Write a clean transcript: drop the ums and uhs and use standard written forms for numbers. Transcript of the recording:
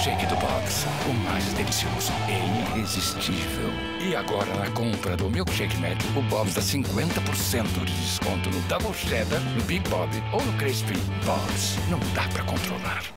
milkshake do Bob's. O mais delicioso e irresistível. E agora, na compra do Milkshake Mac, o Bob's dá 50% de desconto no Double Cheddar, no Big Bob ou no Crispy. Bob's. Não dá pra controlar.